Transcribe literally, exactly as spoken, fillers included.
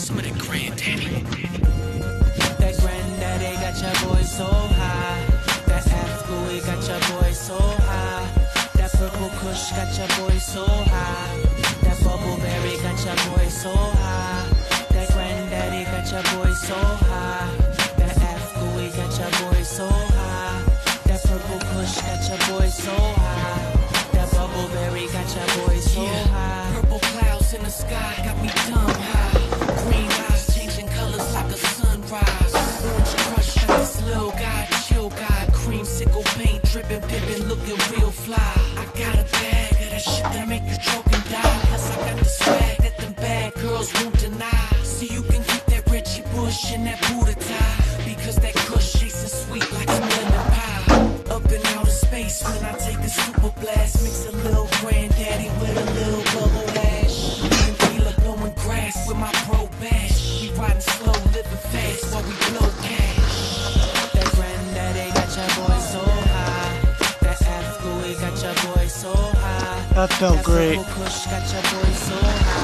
some of that granddaddy. That granddaddy got your boy so high. That Afghouie got your boy so high. That purple kush got your boy so high. That bubbleberry got your boy so high. That granddaddy got your boy so high. That Afghouie got your boy so high. That purple kush got your boy so high. That bubbleberry got your boy so Yeah. high. Purple clouds in the sky got me dumb high. Green eyes changing colors like a sunrise. Orange crush like this little guy, chill guy. Creamsicle paint dripping, pippin', looking real fly. I got a bag of that shit that make you choke and die. Plus I got the swag that them bad girls won't deny. So you can keep that Richie Bush and that Buddha tie. Because that kush chasing sweet like some lemon pie. Up in outer space when I take a super blast. Mix a little granddaddy with a little bubble ash. Even feel it blowing grass with my pro bash. We riding slow, living fast while we blow cash. That granddaddy got your boy so high. That Afghouie got your boy so high. That felt great. That purple kush got your boy so high.